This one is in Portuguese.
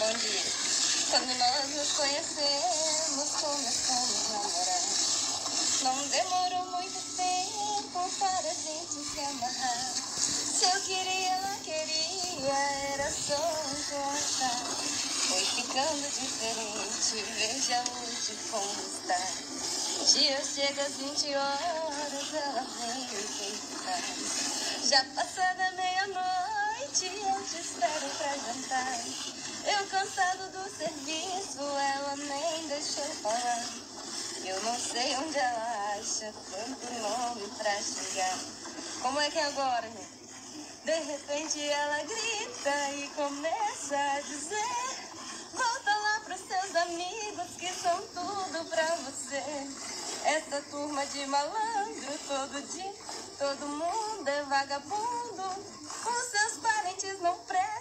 Bom dia. Quando nós nos conhecemos, começamos a namorar. Não demorou muito tempo para a gente se amarrar. Se eu queria, ela queria, era só um contar. Foi ficando diferente, veja hoje como está. Dia chega às 20 horas, ela vem me visitar. Já passada meia-noite, eu te espero pra jantar. Eu cansado do serviço, ela nem deixou falar. Eu não sei onde ela acha tanto nome pra xingar. Como é que é agora, gente? De repente ela grita e começa a dizer: volta lá pros seus amigos que são tudo pra você. Essa turma de malandro, todo dia, todo mundo é vagabundo. Os seus parentes não prestam.